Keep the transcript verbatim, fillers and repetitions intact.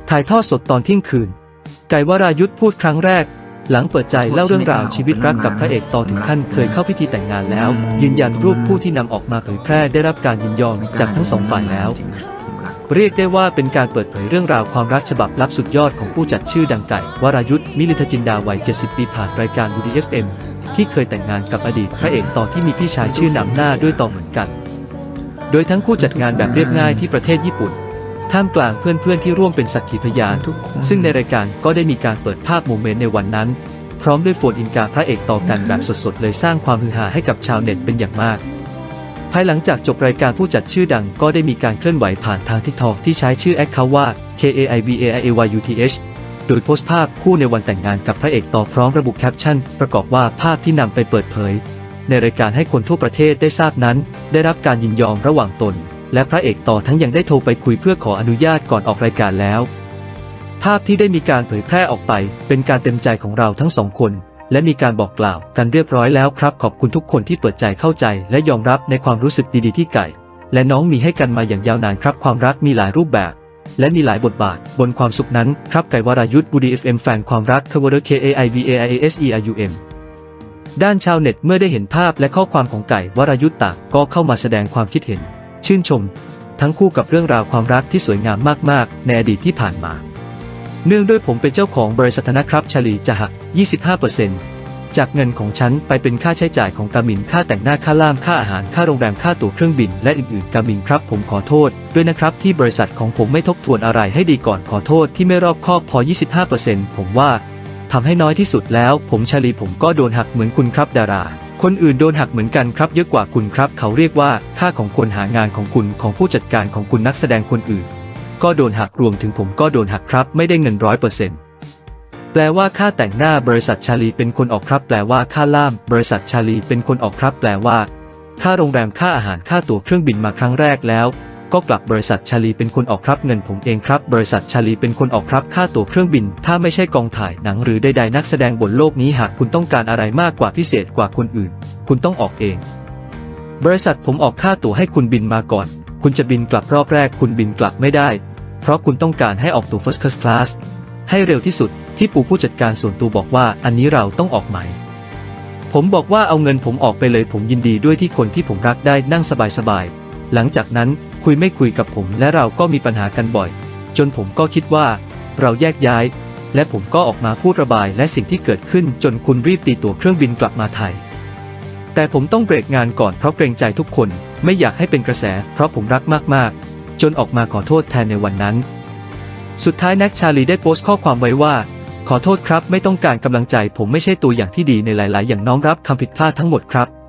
ถ่ายทอดสดตอนเที่ยงคืนไก่วรายุทธพูดครั้งแรกหลังเปิดใจเล่าเรื่องราวชีวิตรักกับพระเอกต่อถึงขั้นเคยเข้าพิธีแต่งงานแล้วยืนยันรูปคู่ที่นำออกมาเผยแพร่ได้รับการยินยอมจากทั้งสองฝ่ายแล้วเรียกได้ว่าเป็นการเปิดเผยเรื่องราวความรักฉบับลับสุดยอดของผู้จัดชื่อดังไก่วรายุทธมิลินทจินดาวัยเจ็ดสิบปีผ่านรายการ วูดี้ เอฟ เอ็ม ที่เคยแต่งงานกับอดีตพระเอกต่อที่มีพี่ชายชื่อนำหน้าด้วยต่อเหมือนกันโดยทั้งคู่จัดงานแบบเรียบง่ายที่ประเทศญี่ปุ่นท่ามกลางเพื่อนๆที่ร่วมเป็นสักขีพยานซึ่งในรายการก็ได้มีการเปิดภาพโมเมนต์ในวันนั้นพร้อมด้วยโฟนอินการพระเอกต่อกันแบบสดๆเลยสร้างความฮือฮาให้กับชาวเน็ตเป็นอย่างมากภายหลังจากจบรายการผู้จัดชื่อดังก็ได้มีการเคลื่อนไหวผ่านทางทิกตอกที่ใช้ชื่อแอคเคาท์ว่า เค เอ ไอ วี เอ ไอ เอ วาย ยู ที เอช โดยโพสต์ภาพคู่ในวันแต่งงานกับพระเอกต่อพร้อมระบุแคปชั่นประกอบว่าภาพที่นำไปเปิดเผยในรายการให้คนทั่วประเทศได้ทราบนั้นได้รับการยินยอมระหว่างตนและพระเอกต่อทั้งยังได้โทรไปคุยเพื่อขออนุญาตก่อนออกรายการแล้วภาพที่ได้มีการเผยแพร่ออกไปเป็นการเต็มใจของเราทั้งสองคนและมีการบอกกล่าวกันเรียบร้อยแล้วครับขอบคุณทุกคนที่เปิดใจเข้าใจและยอมรับในความรู้สึกดีๆที่ไก่และน้องมีให้กันมาอย่างยาวนานครับความรักมีหลายรูปแบบและมีหลายบทบาทบนความสุขนั้นครับไก่วรายุทธ วูดี้ เอฟ เอ็ม แฟนความรัก เค เค เอ ไอ วี เอ ไอ เอ เอส อี อาร์ ยู เอ็ม ด้านชาวเน็ตเมื่อได้เห็นภาพและข้อความของไก่วรายุทธต่างก็เข้ามาแสดงความคิดเห็นชื่นชมทั้งคู่กับเรื่องราวความรักที่สวยงามมากๆในอดีตที่ผ่านมาเนื่องด้วยผมเป็นเจ้าของบริษัทนะครับชาลีจะหัก ยี่สิบห้าเปอร์เซ็นต์ จากเงินของฉันไปเป็นค่าใช้จ่ายของกามินค่าแต่งหน้าค่าล่ามค่าอาหารค่าโรงแรมค่าตั๋วเครื่องบินและอื่นๆกามินครับผมขอโทษด้วยนะครับที่บริษัทของผมไม่ทบทวนอะไรให้ดีก่อนขอโทษที่ไม่รอบคอบพอ ยี่สิบห้าเปอร์เซ็นต์ ผมว่าทำให้น้อยที่สุดแล้วผมชาลีผมก็โดนหักเหมือนคุณครับดาราคนอื่นโดนหักเหมือนกันครับเยอะกว่าคุณครับเขาเรียกว่าค่าของคนหางานของคุณของผู้จัดการของคุณนักแสดงคนอื่นก็โดนหักรวมถึงผมก็โดนหักครับไม่ได้เงินร้อยเปอร์เซ็นต์แปลว่าค่าแต่งหน้าบริษัทชาลีเป็นคนออกครับแปลว่าค่าล่ามบริษัทชาลีเป็นคนออกครับแปลว่าค่าโรงแรมค่าอาหารค่าตั๋วเครื่องบินมาครั้งแรกแล้วก็กลับบริษัทชาลีเป็นคนออกครับเงินผมเองครับบริษัทชาลีเป็นคนออกครับค่าตั๋วเครื่องบินถ้าไม่ใช่กองถ่ายหนังหรือใดๆนักแสดงบนโลกนี้หากคุณต้องการอะไรมากกว่าพิเศษกว่าคนอื่นคุณต้องออกเองบริษัทผมออกค่าตั๋วให้คุณบินมาก่อนคุณจะบินกลับรอบแรกคุณบินกลับไม่ได้เพราะคุณต้องการให้ออกตั๋ว First Class ให้เร็วที่สุดที่ปู่ผู้จัดการส่วนตัวบอกว่าอันนี้เราต้องออกไหมผมบอกว่าเอาเงินผมออกไปเลยผมยินดีด้วยที่คนที่ผมรักได้นั่งสบายๆหลังจากนั้นคุยไม่คุยกับผมและเราก็มีปัญหากันบ่อยจนผมก็คิดว่าเราแยกย้ายและผมก็ออกมาพูดระบายและสิ่งที่เกิดขึ้นจนคุณรีบตีตั๋วเครื่องบินกลับมาไทยแต่ผมต้องเบรกงานก่อนเพราะเกรงใจทุกคนไม่อยากให้เป็นกระแสเพราะผมรักมากๆจนออกมาขอโทษแทนในวันนั้นสุดท้ายแน็กชาลีได้โพสต์ข้อความไว้ว่าขอโทษครับไม่ต้องการกำลังใจผมไม่ใช่ตัวอย่างที่ดีในหลายๆอย่างน้อมรับคำผิดพลาดทั้งหมดครับ